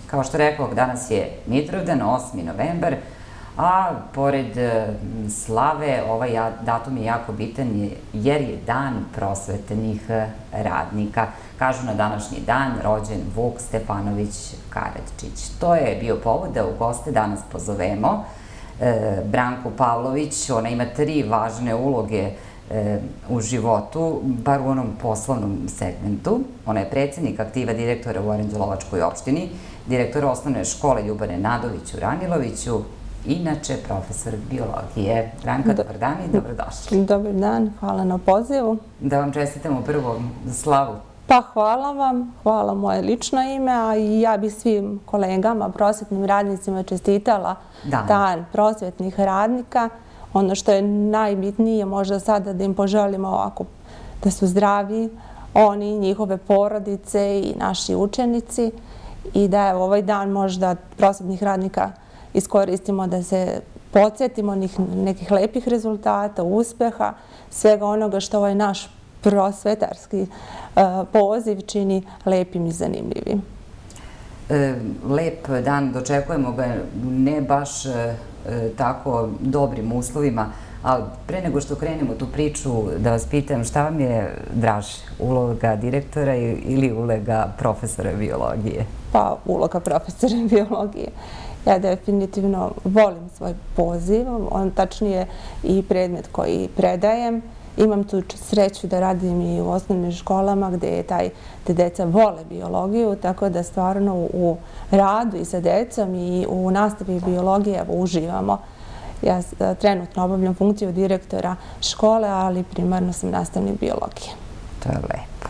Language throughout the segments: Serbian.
Kao što rekao, danas je Mitrovdan, 8. novembar, a pored slave ovaj datum je jako bitan jer je dan prosvetnih radnika. Kažu na današnji dan rođen Vuk Stefanović Karadžić. To je bio povod da u goste danas pozovemo Branku Pavlović. Ona ima 3 važne uloge u životu, bar u onom poslovnom segmentu. Ona je predsjednik aktiva direktora u Aranđelovačkoj opštini, direktor osnovne škole Ljubane Nadović u Raniloviću, inače profesor biologije. Branka, dobar dan i dobrodošli. Dobar dan, hvala na pozivu. Da vam čestitamo prvo slavu. Pa hvala vam, hvala moje lično ime, a i ja bih svim kolegama, prosvetnim radnicima čestitala dan prosvetnih radnika. Ono što je najbitnije možda sada da im poželimo ovako da su zdravi, oni, njihove porodice i naši učenici i da je ovaj dan možda prosvetnih radnika iskoristimo da se podsjetimo nekih lepih rezultata, uspeha, svega onoga što ovaj naš prosvetarski poziv čini lepim i zanimljivim. Lep dan, dočekujemo ga ne baš tako dobrim uslovima, ali pre nego što krenemo tu priču, da vas pitam šta vam je draže, uloga direktora ili uloga profesora biologije? Pa uloga profesora biologije. Ja definitivno volim svoj poziv, on tačnije i predmet koji predajem. Imam tu sreću da radim i u osnovnim školama gde deca vole biologiju, tako da stvarno u radu i sa decom i u nastavi biologije uživamo. Ja trenutno obavljam funkciju direktora škole, ali primarno sam nastavnik biologije. To je lepo.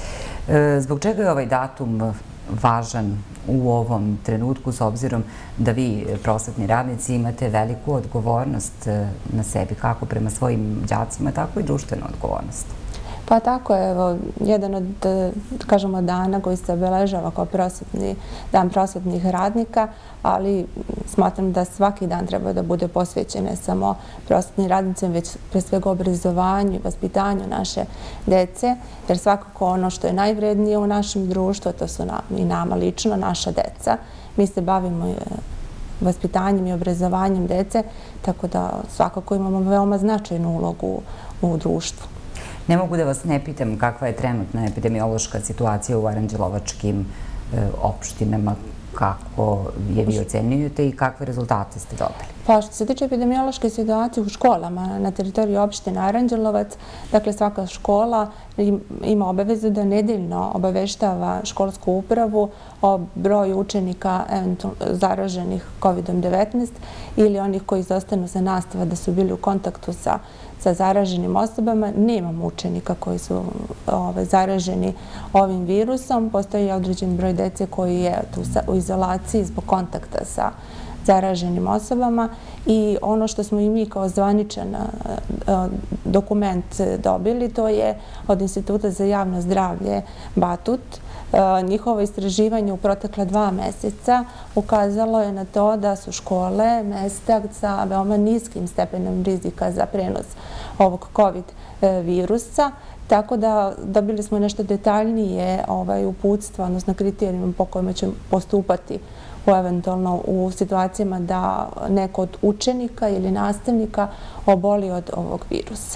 Zbog čega je ovaj datum važan u ovom trenutku, s obzirom da vi, prosvetni radnici, imate veliku odgovornost na sebi, kako prema svojim đacima, tako i društvenu odgovornost? Pa tako je, jedan od, kažemo, dana koji se obeležava kao dan prosvetnih radnika, ali smatram da svaki dan treba da bude posvećen ne samo prosvetnim radnicima, već pre svega obrazovanju i vaspitanju naše dece, jer svakako ono što je najvrednije u našem društvu, to su i nama lično, naša deca. Mi se bavimo vaspitanjem i obrazovanjem dece, tako da svakako imamo veoma značajnu ulogu u društvu. Ne mogu da vas ne pitam kakva je trenutna epidemiološka situacija u aranđelovačkim opštinama, kako je vi ocenjujete i kakve rezultate ste dobili? Pa što se tiče epidemiološke situacije u školama na teritoriji opštine Aranđelovac, dakle svaka škola ima obavezu da nedeljno obaveštava školsku upravu o broju učenika zaraženih COVID-19 ili onih koji izostanu sa nastava da su bili u kontaktu sa zaraženim osobama. Nemamo učenika koji su zaraženi ovim virusom. Postoji određen broj dece koji je u izolaciji zbog kontakta sa zaraženim osobama i ono što smo i mi kao zvaničan dokument dobili, to je od Instituta za javno zdravlje Batut. Njihovo istraživanje u protekla 2 meseca ukazalo je na to da su škole mesta sa veoma niskim stepenom rizika za prenos ovog COVID virusa, tako da dobili smo nešto detaljnije uputstva, odnosno kriterijuma po kojima ćemo postupati eventualno u situacijama da neko od učenika ili nastavnika oboli od ovog virusa.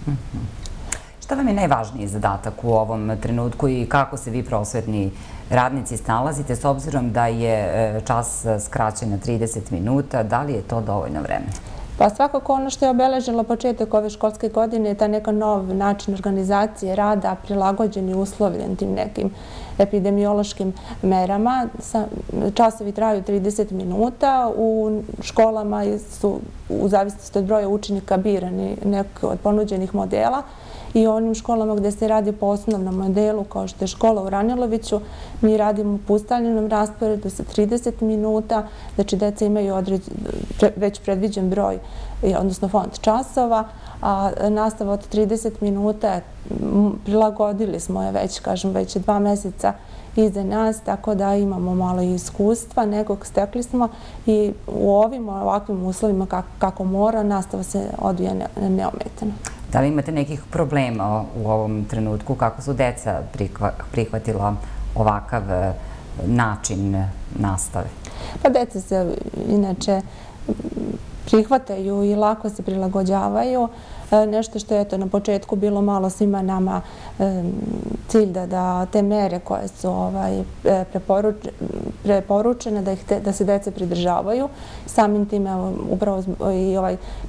Šta vam je najvažniji zadatak u ovom trenutku i kako se vi, prosvetni radnici, snalazite, s obzirom da je čas skraćen na 30 minuta? Da li je to dovoljno vremena? Pa svakako ono što je obeležilo početak ove školske godine je ta neka nov način organizacije rada, prilagođen i uslovljen tim nekim epidemiološkim merama. Časovi traju 30 minuta, u školama su u zavisnosti od broja učenika birani neki od ponuđenih modela i u onim školama gde se radi po osnovnom modelu, kao što je škola u Raniloviću, mi radimo po ustaljenom rasporedu sa 30 minuta, znači deca imaju već predviđen broj, odnosno fond časova, a nastava od 30 minuta prilagodili smo je već, kažem, već 2 meseca iza nas, tako da imamo malo iskustva, nekog stekli smo i u ovakvim uslovima kako mora, nastava se odvija neometano. Da li imate nekih problema u ovom trenutku? Kako su deca prihvatila ovakav način nastave? Pa deca se inače prihvataju i lako se prilagođavaju. Nešto što je na početku bilo malo svima nama cilj da te mere koje su preporučene, da se deca pridržavaju. Samim tim, upravo i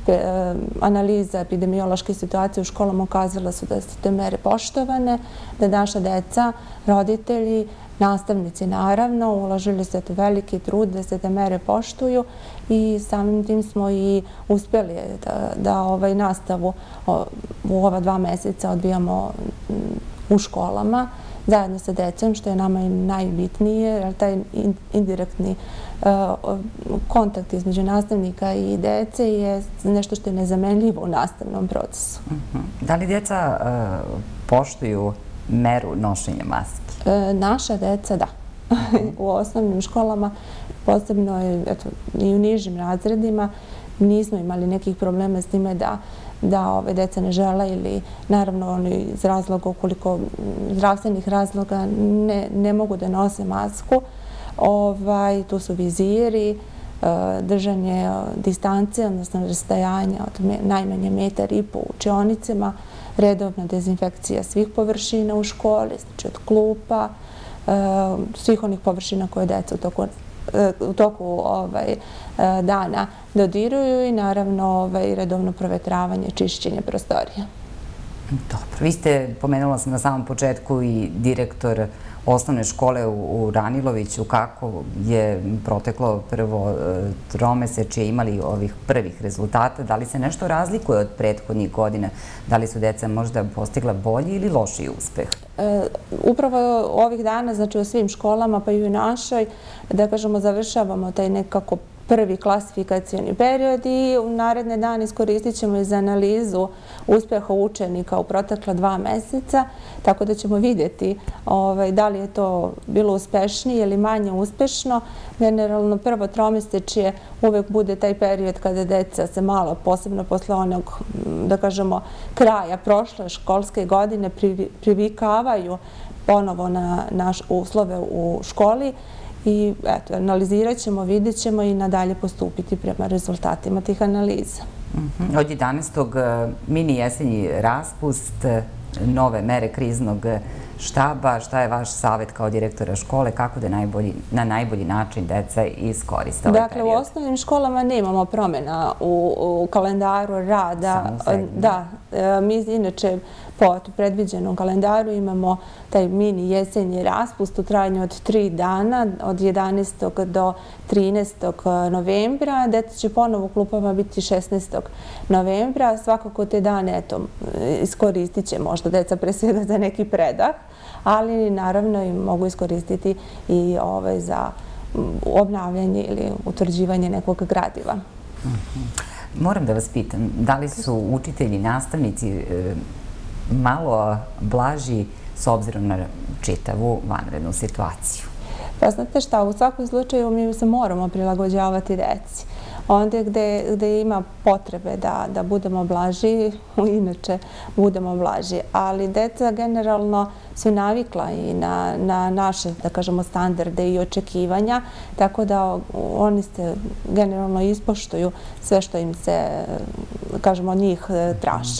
analiza epidemiološke situacije u školama ukazala su da su te mere poštovane, da naša deca, roditelji, nastavnici naravno ulažili su veliki trud da se te mere poštuju i samim tim smo i uspjeli da nastavu u ova 2 meseca odvijamo u školama zajedno sa decom, što je nama i najbitnije, jer taj indirektni kontakt između nastavnika i dece je nešto što je nezamenljivo u nastavnom procesu. Da li djeca poštuju meru nošenja maske? Naša deca, da. U osnovnim školama, posebno i u nižim razredima, nismo imali nekih problema s time da deca ne žele ili naravno oni iz razloga, ukoliko zdravstvenih razloga ne mogu da nose masku. Tu su viziri, držanje distance, odnosno rastajanja od najmanje 1,5 metra u učionicama, redovna dezinfekcija svih površina u školi, znači od klupa, svih onih površina koje deca u toku dana dodiruju i naravno redovno provetravanje, čišćenje prostorija. Dobro, vi ste, pomenula sam na samom početku, i direktor osnovne škole u Raniloviću. Kako je proteklo prvo tromesečje, imali ovih prvih rezultata? Da li se nešto razlikuje od prethodnih godina? Da li su deca možda postigla bolji ili lošiji uspeh? Upravo ovih dana, znači u svim školama, pa i u našoj, da kažemo, završavamo taj nekako prvi klasifikacioni period i u naredne dane iskoristit ćemo i za analizu uspeha učenika u protekla 2 meseca, tako da ćemo vidjeti da li je to bilo uspešnije ili manje uspešno. Generalno, prvo tromesečje uvek bude taj period kada deca se malo, posebno posle onog, da kažemo, kraja prošle školske godine, privikavaju ponovo na naše uslove u školi. I analizirat ćemo, vidjet ćemo i nadalje postupiti prema rezultatima tih analiza. Od 11. mini jesenji raspust, nove mere kriznog štaba. Šta je vaš savjet kao direktora škole? Kako da na najbolji način deca iskoriste ovaj period? Dakle, u osnovnim školama nemamo promjena u kalendaru rada. Da, mi inače po predviđenom kalendaru imamo taj mini jesenji raspust u trajanju od 3 dana, od 11. do 13. novembra. Deca će ponovo u klupama biti 16. novembra. Svakako te dane iskoristit će možda deca pre svega za neki predah, ali naravno i mogu iskoristiti i za obnavljanje ili utvrđivanje nekog gradiva. Moram da vas pitam, da li su učitelji i nastavnici malo blaži s obzirom na čitavu vanrednu situaciju? Pa znate šta, u svakom slučaju mi se moramo prilagođavati deci. Onda gde ima potrebe da budemo blaži, inače budemo blaži. Ali deca generalno su navikla i na naše, da kažemo, standarde i očekivanja, tako da oni se generalno ispoštuju sve što im se, kažemo, od njih traži.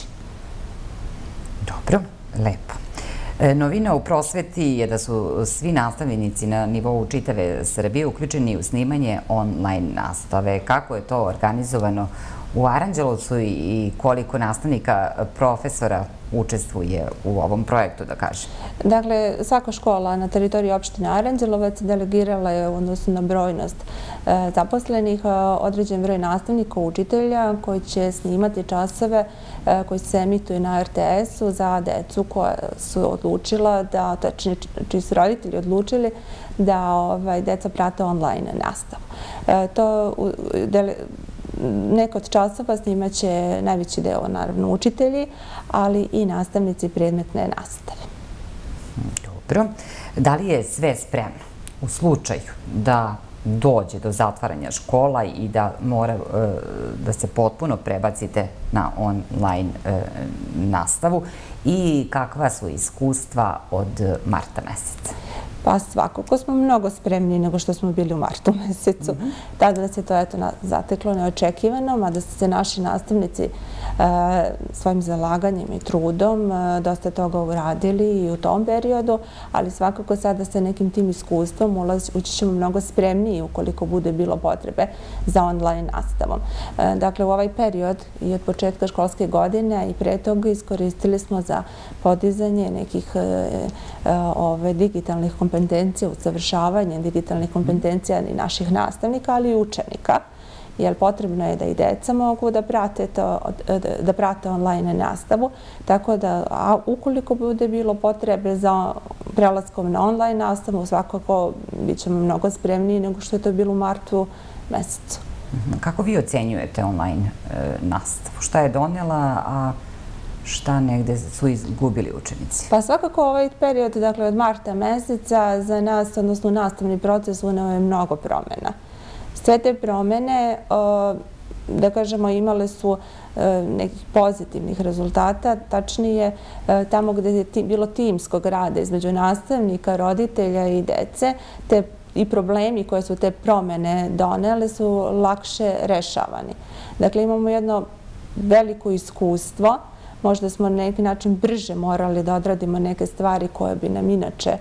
Dobro, lepo. Novina u prosveti je da su svi nastavnici na nivou čitave Srbije uključeni u snimanje online nastave. Kako je to organizovano u Aranđelovcu i koliko nastavnika, profesora učestvuje u ovom projektu, da kažem? Dakle, svaka škola na teritoriji opštine Aranđelovac delegirala je u odnosu na brojnost zaposlenih određen broj nastavnika, učitelja koji će snimati časove koji se emituju na RTS-u za decu koja su odlučila da, tačnije čiji su roditelji odlučili da deca prate online nastavu. Neko od časova snimaće najveći deo, naravno, učitelji, ali i nastavnici predmetne nastave. Dobro. Da li je sve spremno u slučaju da dođe do zatvaranja škola i da mora da se potpuno prebacite na online nastavu i kakva su iskustva od marta meseca? Pa svakako smo mnogo spremniji nego što smo bili u martu mesecu. Tada nas je to zateklo neočekivano, mada su se naši nastavnici svojim zalaganjem i trudom dosta toga uradili i u tom periodu, ali svakako sada sa nekim tim iskustvom ući ćemo mnogo spremniji ukoliko bude bilo potrebe za online nastavom. Dakle, u ovaj period i od početka školske godine i pre toga iskoristili smo za podizanje nekih digitalnih kompetencija, usavršavanje digitalnih kompetencija i naših nastavnika, ali i učenika, jer potrebno je da i deca mogu da prate online nastavu, tako da ukoliko bude bilo potrebe za prelaskom na online nastavu, svakako bit ćemo mnogo spremniji nego što je to bilo u martu mesecu. Kako vi ocenjujete online nastavu? Šta je donela, a šta negde su izgubili učenici? Pa svakako ovaj period, dakle od marta meseca, za nas, odnosno nastavni proces, uneo je mnogo promjena. Sve te promjene, da kažemo, imale su nekih pozitivnih rezultata, tačnije tamo gde je bilo timskog rada između nastavnika, roditelja i dece, te i problemi koje su te promjene donele su lakše rešavani. Dakle, imamo jedno veliko iskustvo. Možda smo na neki način brže morali da odradimo neke stvari koje bi nam inače,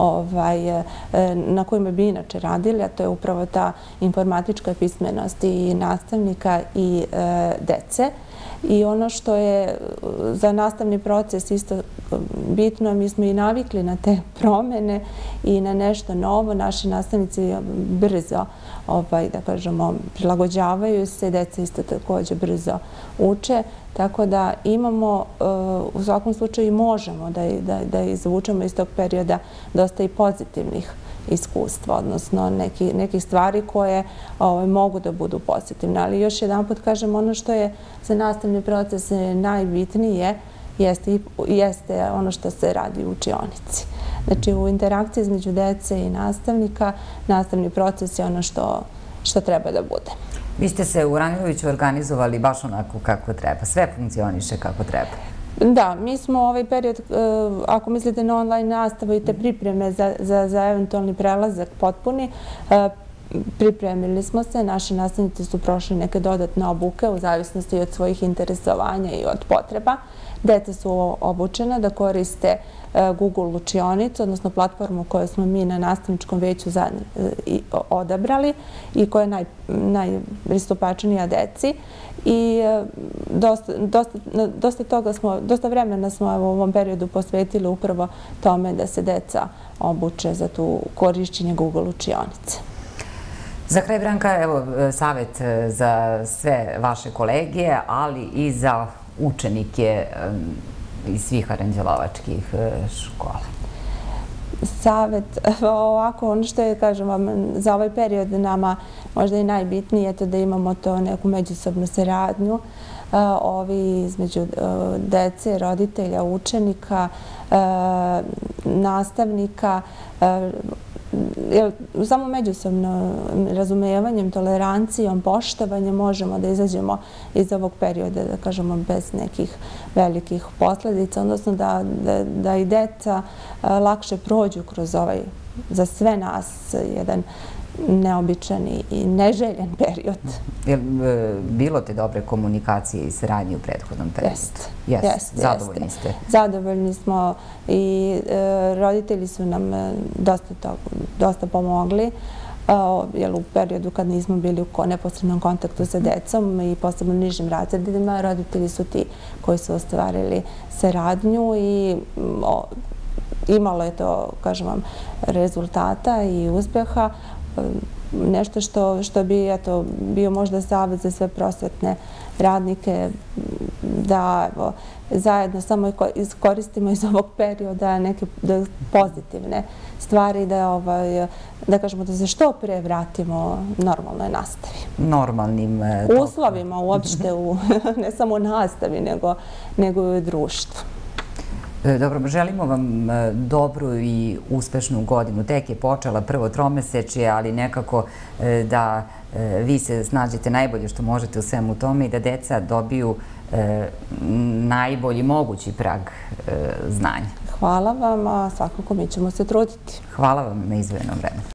na kojima bi inače radili, a to je upravo ta informatička pismenost i nastavnika i dece. I ono što je za nastavni proces isto bitno, mi smo i navikli na te promjene i na nešto novo. Naši nastavnici brzo, da kažemo, prilagođavaju se, deca isto također brzo uče, tako da imamo, u svakom slučaju i možemo da izvučemo iz tog perioda dosta i pozitivnih iskustva, odnosno nekih stvari koje mogu da budu pozitivne. Ali još jedan put kažem, ono što je za nastavni proces najbitnije jeste ono što se radi u učionici. Znači, u interakciji između dece i nastavnika, nastavni proces je ono što treba da bude. Vi ste se u Raniloviću organizovali baš onako kako treba, sve funkcioniše kako treba. Da, mi smo ovaj period, ako mislite na online nastavu i te pripreme za eventualni prelazak potpuni, pripremili smo se, naši nastavnici su prošli neke dodatne obuke u zavisnosti od svojih interesovanja i od potreba. Deca su obučena da koriste Google učionicu, odnosno platformu koju smo mi na nastavničkom veću odabrali i koja je najpristupačnija deci. I dosta vremena smo u ovom periodu posvetili upravo tome da se deca obuče za tu korišćenje Google učionice. Za kraj, Branka, evo savjet za sve vaše kolege, ali i za učenike iz svih aranđelovačkih škola. Savjet, ovako, ono što je, kažem vam, za ovaj period nama možda i najbitnije je to da imamo to neku međusobnu saradnju između dece, roditelja, učenika, nastavnika, samo međusobno razumevanjem, tolerancijom, poštovanjem možemo da izađemo iz ovog perioda, da kažemo, bez nekih velikih posledica, odnosno da i deca lakše prođu kroz ovaj, za sve nas, jedan neobičan i neželjen period. Je li bilo te dobre komunikacije i saradnje u prethodnom periodu? Jeste. Zadovoljni ste? Zadovoljni smo i roditelji su nam dosta pomogli, jer u periodu kad nismo bili u neposrednom kontaktu sa decom i posebno nižim razredima, roditelji su ti koji su ostvarili saradnju i imalo je to, kažem vam, rezultata i uspeha. Nešto što bi bio možda savjet za sve prosvetne radnike, da zajedno samo iskoristimo iz ovog perioda neke pozitivne stvari, da kažemo da se što pre vratimo normalnoj nastavi. Normalnim uslovima uopšte, ne samo u nastavi, nego i u društvu. Dobro, želimo vam dobru i uspešnu godinu. Tek je počela prvo tromesečje, ali nekako da vi se snađete najbolje što možete u svemu tome i da deca dobiju najbolji mogući prag znanja. Hvala vam, a svakako mi ćemo se truditi. Hvala vam na izdvojenom vremenu.